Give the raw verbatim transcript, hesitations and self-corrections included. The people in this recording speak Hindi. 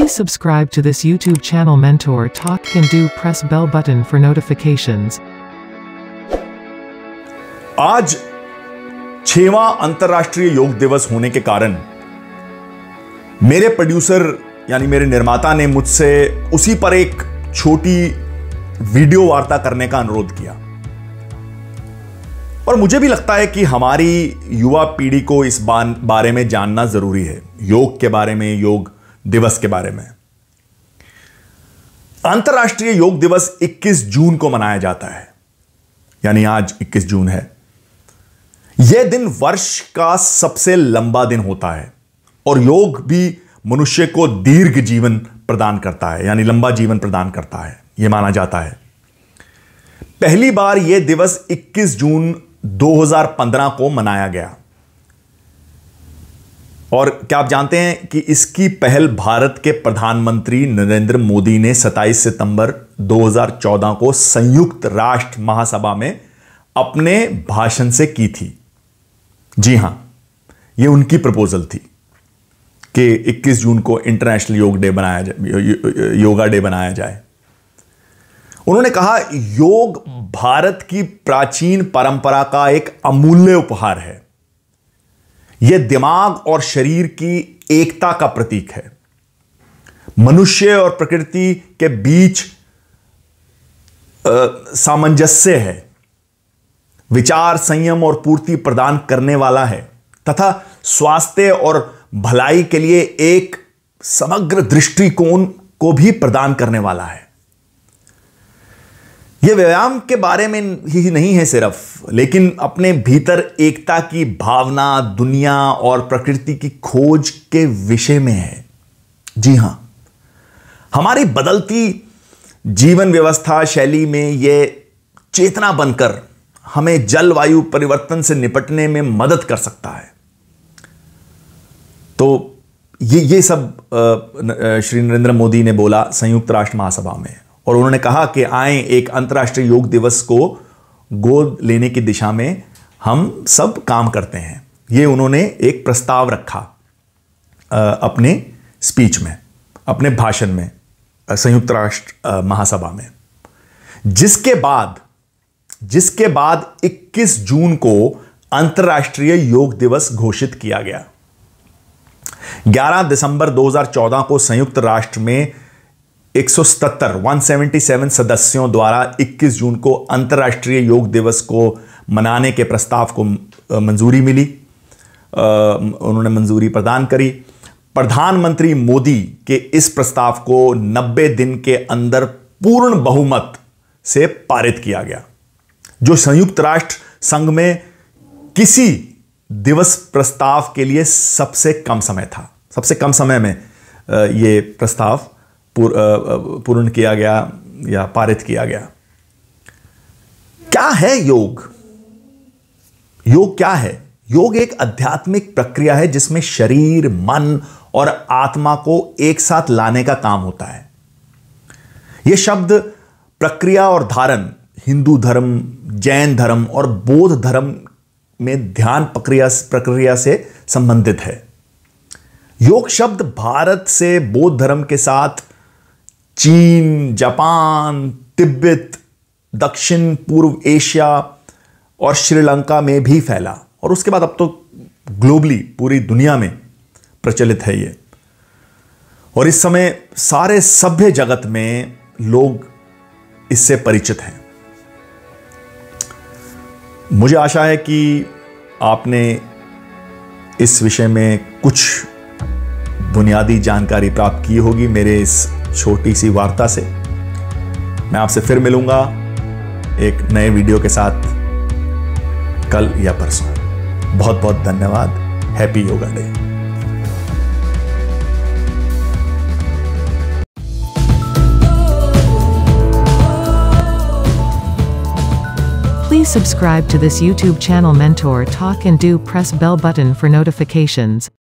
Please subscribe to this YouTube channel Mentor Talk and do press bell button for notifications. आज छठवां अंतर्राष्ट्रीय योग दिवस होने के कारण मेरे प्रोड्यूसर यानी मेरे निर्माता ने मुझसे उसी पर एक छोटी वीडियो वार्ता करने का अनुरोध किया। और मुझे भी लगता है कि हमारी युवा पीढ़ी को इस बारे में जानना जरूरी है, योग के बारे में, योग दिवस के बारे में। अंतर्राष्ट्रीय योग दिवस इक्कीस जून को मनाया जाता है, यानी आज इक्कीस जून है। यह दिन वर्ष का सबसे लंबा दिन होता है और योग भी मनुष्य को दीर्घ जीवन प्रदान करता है, यानी लंबा जीवन प्रदान करता है, यह माना जाता है। पहली बार यह दिवस इक्कीस जून दो हज़ार पंद्रह को मनाया गया। और क्या आप जानते हैं कि इसकी पहल भारत के प्रधानमंत्री नरेंद्र मोदी ने सत्ताईस सितंबर दो हज़ार चौदह को संयुक्त राष्ट्र महासभा में अपने भाषण से की थी। जी हां, यह उनकी प्रपोजल थी कि इक्कीस जून को इंटरनेशनल योग डे बनाया जाए, योगा डे बनाया जाए। उन्होंने कहा, योग भारत की प्राचीन परंपरा का एक अमूल्य उपहार है। यह दिमाग और शरीर की एकता का प्रतीक है। मनुष्य और प्रकृति के बीच सामंजस्य है, विचार संयम और पूर्ति प्रदान करने वाला है तथा स्वास्थ्य और भलाई के लिए एक समग्र दृष्टिकोण को भी प्रदान करने वाला है। यह व्यायाम के बारे में ही नहीं है सिर्फ, लेकिन अपने भीतर एकता की भावना, दुनिया और प्रकृति की खोज के विषय में है। जी हां, हमारी बदलती जीवन व्यवस्था शैली में यह चेतना बनकर हमें जलवायु परिवर्तन से निपटने में मदद कर सकता है। तो ये ये सब श्री नरेंद्र मोदी ने बोला संयुक्त राष्ट्र महासभा में, और उन्होंने कहा कि आए एक अंतर्राष्ट्रीय योग दिवस को गोद लेने की दिशा में हम सब काम करते हैं। ये उन्होंने एक प्रस्ताव रखा अपने स्पीच में, अपने भाषण में संयुक्त राष्ट्र महासभा में, जिसके बाद जिसके बाद इक्कीस जून को अंतर्राष्ट्रीय योग दिवस घोषित किया गया। ग्यारह दिसंबर दो हज़ार चौदह को संयुक्त राष्ट्र में एक सौ सतहत्तर एक सौ सतहत्तर सदस्यों द्वारा इक्कीस जून को अंतर्राष्ट्रीय योग दिवस को मनाने के प्रस्ताव को मंजूरी मिली। उन्होंने मंजूरी प्रदान करी। प्रधानमंत्री मोदी के इस प्रस्ताव को नब्बे दिन के अंदर पूर्ण बहुमत से पारित किया गया, जो संयुक्त राष्ट्र संघ में किसी दिवस प्रस्ताव के लिए सबसे कम समय था। सबसे कम समय में यह प्रस्ताव पूर्ण किया गया या पारित किया गया। क्या है योग? योग क्या है? योग एक आध्यात्मिक प्रक्रिया है जिसमें शरीर, मन और आत्मा को एक साथ लाने का काम होता है। यह शब्द प्रक्रिया और धारण हिंदू धर्म, जैन धर्म और बौद्ध धर्म में ध्यान प्रक्रिया प्रक्रिया से संबंधित है। योग शब्द भारत से बौद्ध धर्म के साथ चीन, जापान, तिब्बत, दक्षिण पूर्व एशिया और श्रीलंका में भी फैला, और उसके बाद अब तो ग्लोबली पूरी दुनिया में प्रचलित है ये। और इस समय सारे सभ्य जगत में लोग इससे परिचित हैं। मुझे आशा है कि आपने इस विषय में कुछ बुनियादी जानकारी प्राप्त की होगी मेरे इस छोटी सी वार्ता से। मैं आपसे फिर मिलूंगा एक नए वीडियो के साथ कल या परसों। बहुत बहुत धन्यवाद। Happy yoga day. Please subscribe to this YouTube channel Mentor Talk and do press bell button for notifications.